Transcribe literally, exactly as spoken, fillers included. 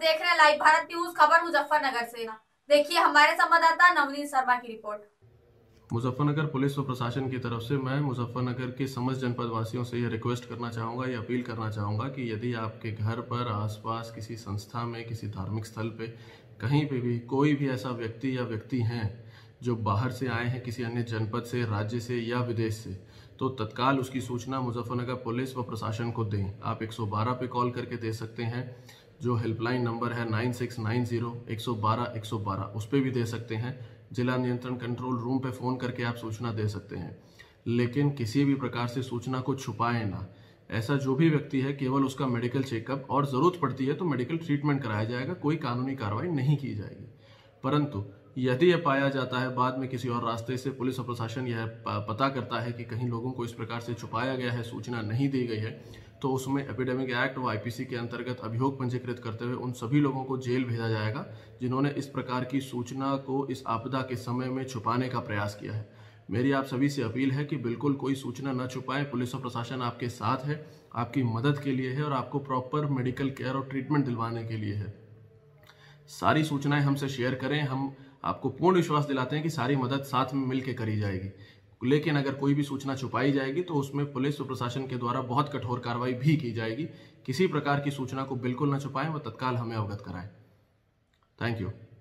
देख रहे हैं लाइव भारत न्यूज खबर मुजफ्फरनगर से। देखिए हमारे संवाददाता नवनीत शर्मा की रिपोर्ट। मुजफ्फरनगर पुलिस व प्रशासन की तरफ से मैं मुजफ्फरनगर के समस्त जनपद वासियों से यह रिक्वेस्ट करना चाहूँगा, यह अपील करना चाहूँगा कि यदि आपके घर पर, आसपास, किसी संस्था में, किसी धार्मिक स्थल पे, कहीं पे भी कोई भी ऐसा व्यक्ति या व्यक्ति हैं जो बाहर से आए हैं, किसी अन्य जनपद से, राज्य से या विदेश से, तो तत्काल उसकी सूचना मुजफ्फरनगर पुलिस व प्रशासन को दें। आप एक सौ बारह पे कॉल करके दे सकते हैं, जो हेल्पलाइन नंबर है नाइन सिक्स नाइन जीरो एक सौ बारह एक सौ बारह, उस पर भी दे सकते हैं। जिला नियंत्रण कंट्रोल रूम पे फ़ोन करके आप सूचना दे सकते हैं, लेकिन किसी भी प्रकार से सूचना को छुपाएं ना। ऐसा जो भी व्यक्ति है, केवल उसका मेडिकल चेकअप और ज़रूरत पड़ती है तो मेडिकल ट्रीटमेंट कराया जाएगा, कोई कानूनी कार्रवाई नहीं की जाएगी। परंतु यदि यह पाया जाता है बाद में किसी और रास्ते से, पुलिस और प्रशासन यह पता करता है कि कहीं लोगों को इस प्रकार से छुपाया गया है, सूचना नहीं दी गई है, तो उसमें एपिडेमिक एक्ट व आईपीसी के अंतर्गत अभियोग पंजीकृत करते हुए उन सभी लोगों को जेल भेजा जाएगा जिन्होंने इस प्रकार की सूचना को इस आपदा के समय में छुपाने का प्रयास किया है। मेरी आप सभी से अपील है कि बिल्कुल कोई सूचना न छुपाएं। पुलिस और प्रशासन आपके साथ है, आपकी मदद के लिए है और आपको प्रॉपर मेडिकल केयर और ट्रीटमेंट दिलवाने के लिए है। सारी सूचनाएं हमसे शेयर करें, हम आपको पूर्ण विश्वास दिलाते हैं कि सारी मदद साथ में मिलकर करी जाएगी। लेकिन अगर कोई भी सूचना छुपाई जाएगी तो उसमें पुलिस और प्रशासन के द्वारा बहुत कठोर कार्रवाई भी की जाएगी। किसी प्रकार की सूचना को बिल्कुल न छुपाएं व तत्काल हमें अवगत कराएं। Thank you.